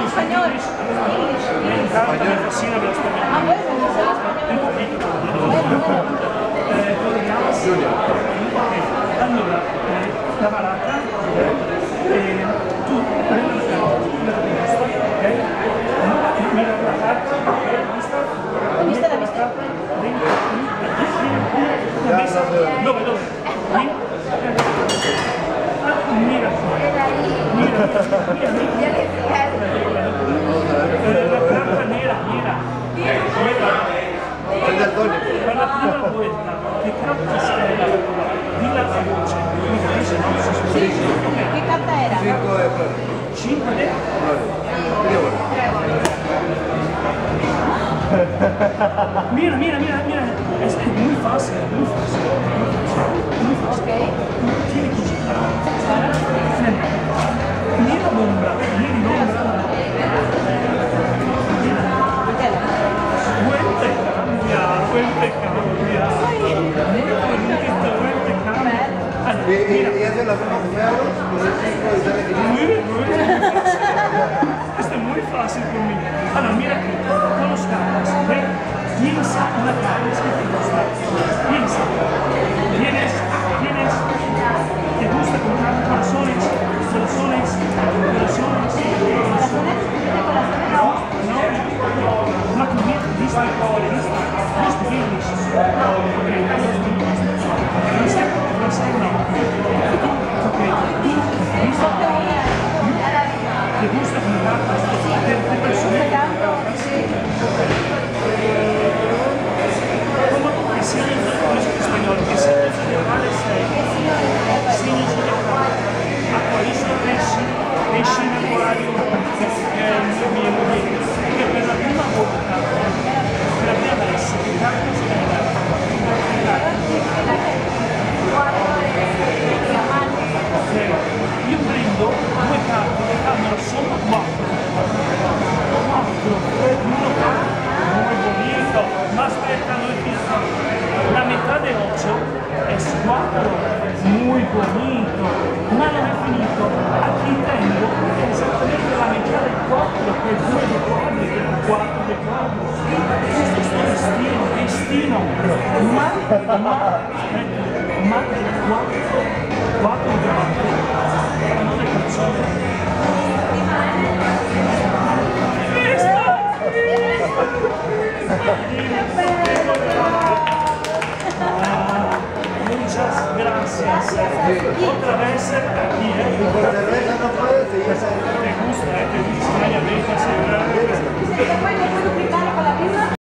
español. Me encanta, me fascina lo español. Ah, bueno, no sé Un poquito. español. Lo chiamas? Allora, la baracca, tu prendi la carta, ok? Mira la carta, ¿La viste? ¿La viste? La mesa, dove? Mira, la carta nera, mira. Per la prima volta che carta stella di la voce, mi capisce, no? Sí. ¿Qué carta era? 5 de... Mira, es muy fácil, muy fácil. Ok. Tiene que girar. Mira l'ombra, Vuelve cambia. Y hace los mismos juegos, con el 5 y sale Esto es muy fácil por mí. Allora, mira aquí, con los cartas, ¿ves? Piensa una carta, es que te gusta. Piensa. Tienes, te gusta comprar corazones. Ma tu vista non sei no. Te gusta comprar de persone como que signos en español, que signos zodiacales signos zodiacales. Acuario, pesci in acquario, mia moglie, che per la prima volta, per la prima vez, che carta io prendo due carte che fanno solo 4. Uno fa muy bonito, ma aspetta, no es finito. La metà de 8 es 4, muy bonito, ma non è finito. Aquí tengo esattamente la metà del 4, che è 2 de 4, che è 4 de 4. Questo è il destino, ma